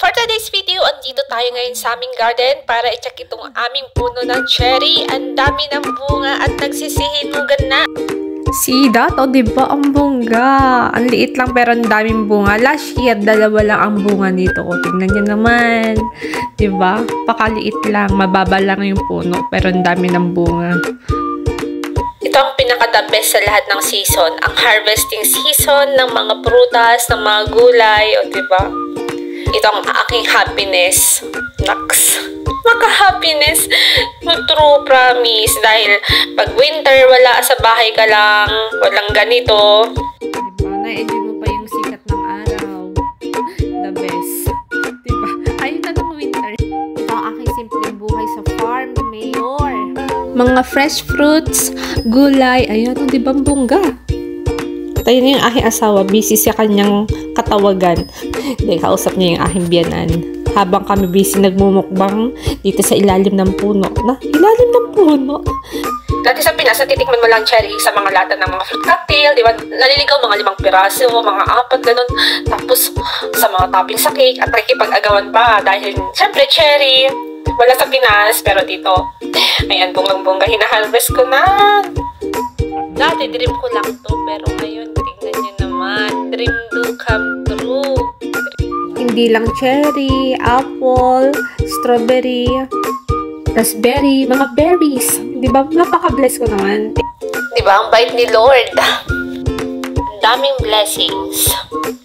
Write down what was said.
For today's video, andito tayo ngayon sa aming garden para i-check itong aming puno ng cherry. Ang dami ng bunga at nagsisihinugan na. See that? O, diba? Ang bunga. Ang liit lang pero ang daming bunga. Last year, 2 lang ang bunga nito. O, tingnan nyo naman. Diba? Pakaliit lang. Mababa lang yung puno pero ang dami ng bunga. Ito ang pinaka-the best sa lahat ng season. Ang harvesting season ng mga prutas, ng mga gulay. O, diba? Ito ang aking happiness. Naks. Maka-happiness. True promise. Dahil pag winter, wala sa bahay ka lang. Walang ganito. Diba? Na-enjoy mo pa yung sikat ng araw. The best. Diba? Ayun na ng winter. Ito ang aking simpleng buhay sa farm, Mayor. Mga fresh fruits, gulay. Ayan, diba ang bongga? Tayo na yung aking asawa, busy sa kanyang katawagan. Dahil kausap niya yung aking biyanan. Habang kami busy nagmumukbang dito sa ilalim ng puno. Ilalim ng puno. Dati sa Pinas, natitikman mo lang cherry sa mga lata ng mga fruit cocktail, di ba? Naliligaw mga 5 piraso, mga 4, ganun. Tapos, sa mga topping sa cake, at nakikipag-agawan pa. Dahil, syempre, cherry. Wala sa Pinas, pero dito, ayan, bungang-bunga, hinaharvest ko na. Dati, dream ko lang to, pero ngayon, tingnan nyo naman, dream do come true. Hindi lang cherry, apple, strawberry, raspberry, mga berries. Diba? Napaka-bless ko naman. Diba? Ang bait ni Lord. Ang daming blessings.